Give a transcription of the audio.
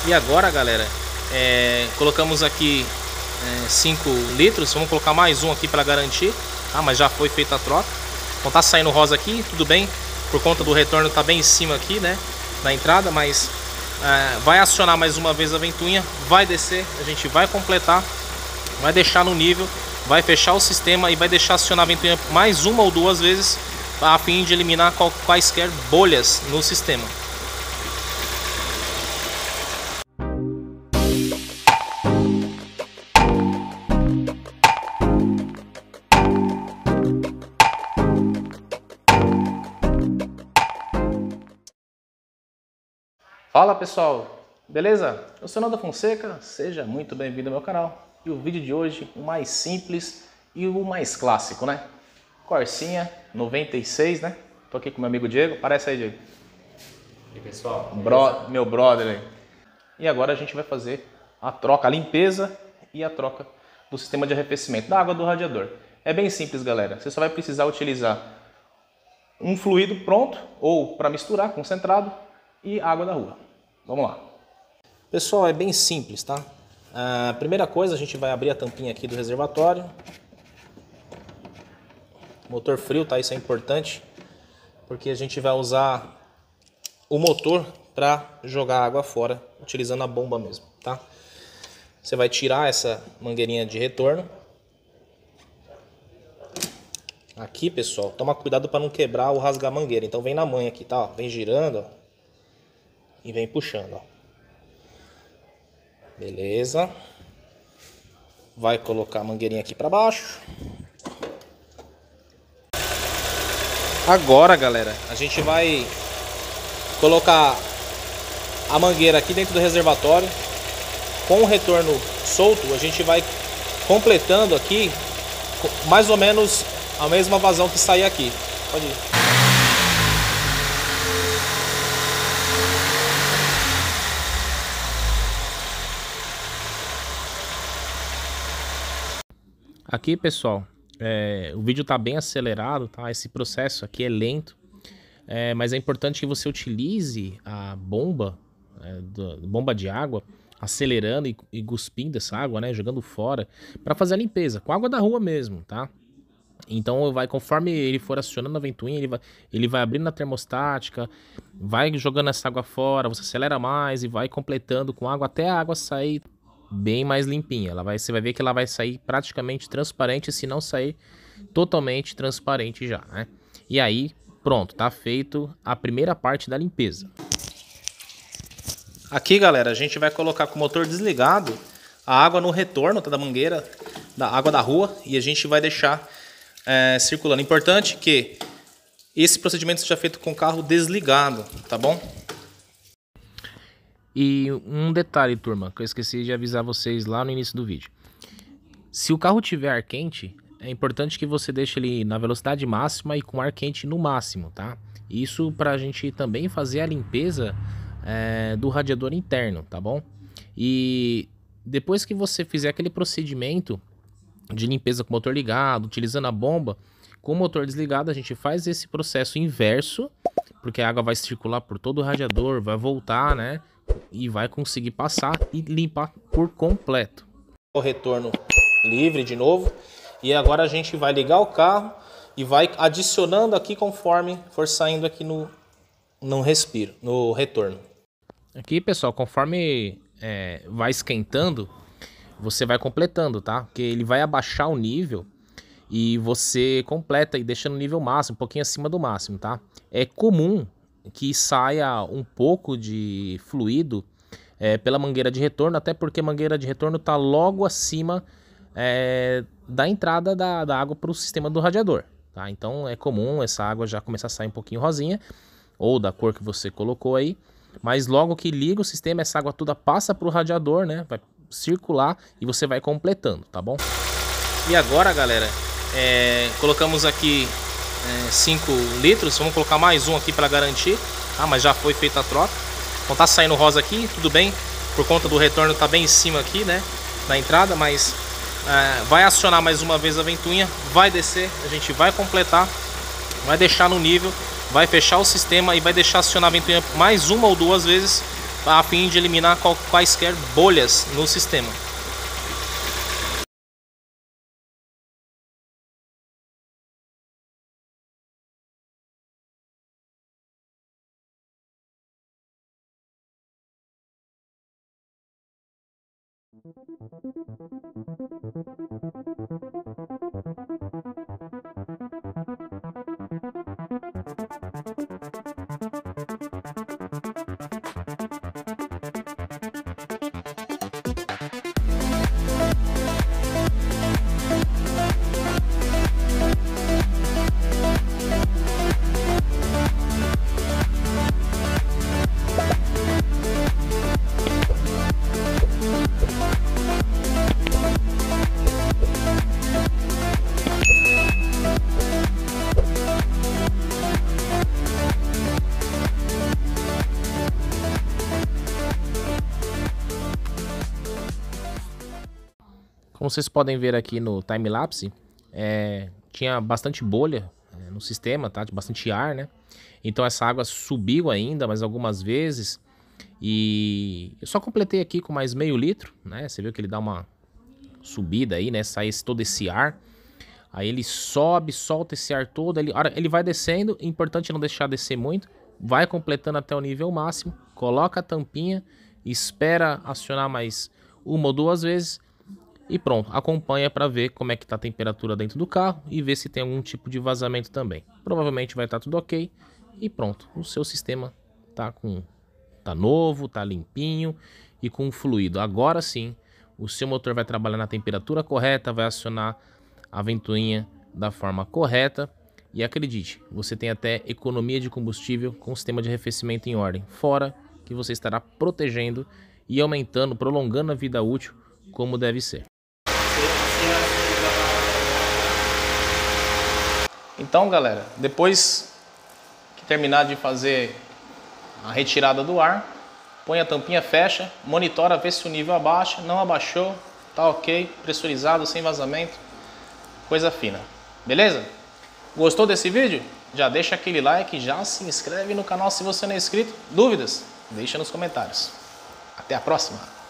E agora, galera, colocamos aqui 5 litros. Vamos colocar mais um aqui para garantir, tá? Mas já foi feita a troca. Então tá saindo rosa aqui, tudo bem. Por conta do retorno tá bem em cima aqui, né, na entrada, mas vai acionar mais uma vez a ventoinha, vai descer, a gente vai completar, vai deixar no nível, vai fechar o sistema e vai deixar acionar a ventoinha mais uma ou duas vezes a fim de eliminar quaisquer bolhas no sistema. Fala pessoal, beleza? Eu sou Naldo Fonseca, seja muito bem-vindo ao meu canal. E o vídeo de hoje, o mais simples e o mais clássico, né? Corsinha 96, né? Tô aqui com meu amigo Diego, aparece aí, Diego. E aí, pessoal? Meu brother aí. E agora a gente vai fazer a troca, a limpeza e a troca do sistema de arrefecimento da água do radiador. É bem simples, galera. Você só vai precisar utilizar um fluido pronto ou para misturar, concentrado, e água da rua. Vamos lá. Pessoal, é bem simples, tá? A primeira coisa, a gente vai abrir a tampinha aqui do reservatório. Motor frio, tá? Isso é importante, porque a gente vai usar o motor para jogar água fora, utilizando a bomba mesmo, tá? Você vai tirar essa mangueirinha de retorno. Aqui, pessoal, toma cuidado para não quebrar ou rasgar a mangueira. Então vem na manha aqui, tá? Vem girando, ó. E vem puxando, ó. Beleza. Vai colocar a mangueirinha aqui para baixo. Agora, galera, a gente vai colocar a mangueira aqui dentro do reservatório. Com o retorno solto, a gente vai completando aqui mais ou menos a mesma vazão que sair aqui. Pode ir. Aqui, pessoal, o vídeo tá bem acelerado, tá? Esse processo aqui é lento, mas é importante que você utilize a bomba, bomba de água, acelerando e cuspindo essa água, né? Jogando fora, para fazer a limpeza, com água da rua mesmo, tá? Então, conforme ele for acionando a ventoinha, ele vai abrindo a termostática, vai jogando essa água fora, você acelera mais e vai completando com água até a água sair bem mais limpinha. Você vai ver que ela vai sair praticamente transparente, se não sair totalmente transparente já, né? E aí, pronto, tá feito a primeira parte da limpeza. Aqui, galera, a gente vai colocar com o motor desligado a água no retorno, tá, da mangueira, da água da rua, e a gente vai deixar circulando. Importante que esse procedimento seja feito com o carro desligado, tá bom? E um detalhe, turma, que eu esqueci de avisar vocês lá no início do vídeo. Se o carro tiver ar quente, é importante que você deixe ele na velocidade máxima e com ar quente no máximo, tá? Isso para a gente também fazer a limpeza do radiador interno, tá bom? E depois que você fizer aquele procedimento de limpeza com o motor ligado, utilizando a bomba, com o motor desligado a gente faz esse processo inverso, porque a água vai circular por todo o radiador, vai voltar, né? E vai conseguir passar e limpar por completo. O retorno livre de novo. E agora a gente vai ligar o carro e vai adicionando aqui conforme for saindo aqui no retorno. Aqui, pessoal, conforme vai esquentando, você vai completando, tá? Porque ele vai abaixar o nível e você completa e deixa no nível máximo, um pouquinho acima do máximo, tá? É comum que saia um pouco de fluido pela mangueira de retorno, até porque a mangueira de retorno está logo acima da entrada da água para o sistema do radiador, tá? Então é comum essa água já começar a sair um pouquinho rosinha, ou da cor que você colocou aí, mas logo que liga o sistema, essa água toda passa para o radiador, né? Vai circular e você vai completando, tá bom? E agora, galera, colocamos aqui 5 litros, vamos colocar mais um aqui para garantir, tá? Mas já foi feita a troca. Então tá saindo rosa aqui, tudo bem. Por conta do retorno tá bem em cima aqui, né, na entrada, mas vai acionar mais uma vez a ventoinha, vai descer, a gente vai completar, vai deixar no nível, vai fechar o sistema e vai deixar acionar a ventoinha mais uma ou duas vezes a fim de eliminar quaisquer bolhas no sistema. Como vocês podem ver aqui no time-lapse, tinha bastante bolha no sistema, tá? Tinha bastante ar, né? Então essa água subiu ainda mais algumas vezes. E eu só completei aqui com mais meio litro, né? Você viu que ele dá uma subida aí, né? Sai todo esse ar. Aí ele sobe, solta esse ar todo. Ele vai descendo, importante não deixar descer muito. Vai completando até o nível máximo. Coloca a tampinha, espera acionar mais uma ou duas vezes. E pronto, acompanha para ver como é que tá a temperatura dentro do carro e ver se tem algum tipo de vazamento também. Provavelmente vai estar tudo ok e pronto, o seu sistema tá novo, tá limpinho e com fluido. Agora sim, o seu motor vai trabalhar na temperatura correta, vai acionar a ventoinha da forma correta e acredite, você tem até economia de combustível com o sistema de arrefecimento em ordem, fora que você estará protegendo e aumentando, prolongando a vida útil como deve ser. Então, galera, depois que terminar de fazer a retirada do ar, põe a tampinha, fecha, monitora, vê se o nível abaixa, não abaixou, tá ok, pressurizado, sem vazamento, coisa fina, beleza? Gostou desse vídeo? Já deixa aquele like, já se inscreve no canal se você não é inscrito. Dúvidas? Deixa nos comentários. Até a próxima!